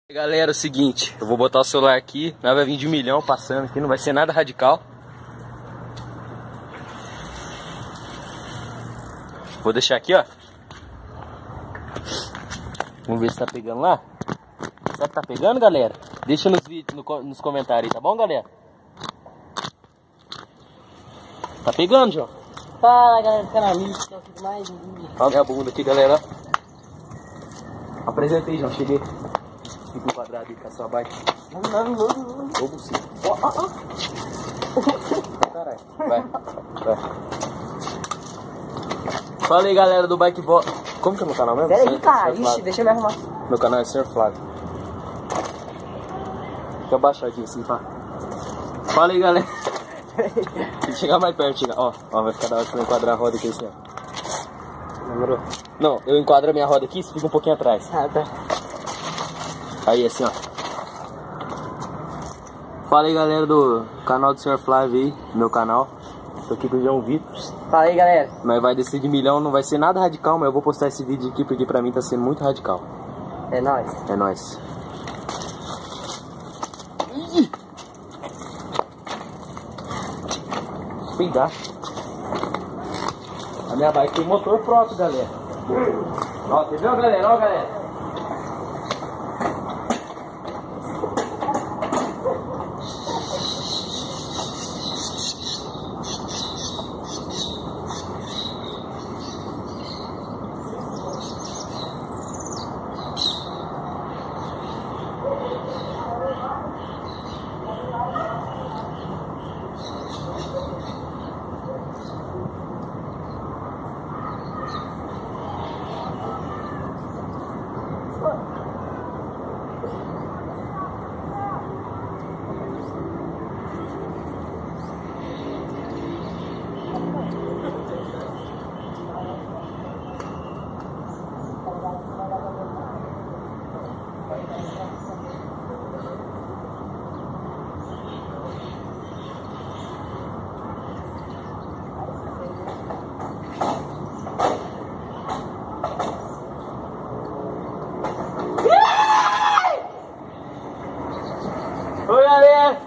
Galera, é o seguinte, eu vou botar o celular aqui, nós vai vir de 1 milhão passando aqui, não vai ser nada radical. Vou deixar aqui, ó. Vamos ver se tá pegando lá. Será que tá pegando, galera? Deixa nos vídeos, nos comentários aí, tá bom, galera? Tá pegando, João? Fala, galera do canal, que eu fico mais um vídeo. Olha a minha bunda aqui, galera. Apresentei, João, cheguei. Fica um quadrado aí com a sua bike. Ô, bucina. Caralho. Vai. Fala aí, galera do Bike Vlog. Como que é meu canal mesmo? Pera aí, cara. Ixi, deixa eu me arrumar. Meu canal é Sr. Flávio. Fica abaixadinho assim, pá. Fala aí, galera. Tem que chegar mais perto, chega. Ó, vai ficar da hora pra eu enquadrar a roda aqui assim, ó. Demorou? Não, eu enquadro a minha roda aqui e você fica um pouquinho atrás. Ah, tá. Aí, assim, ó. Fala aí, galera do canal do Sr. Flávio aí, meu canal. Tô aqui com o João Vitor. Fala aí, galera. Mas vai descer de 1 milhão, não vai ser nada radical, mas eu vou postar esse vídeo aqui porque pra mim tá sendo muito radical. É nóis. É nóis. Cuidado. A minha bike tem motor próprio, galera. Ó, entendeu, galera? Ó, galera. Oi, galera!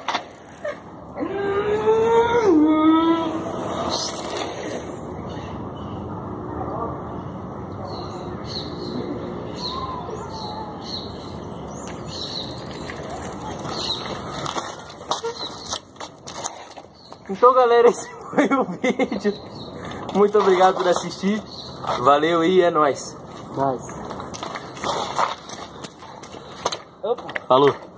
Então, galera, esse foi o vídeo. Muito obrigado por assistir. Valeu e é nóis. Nóis. Opa. Falou.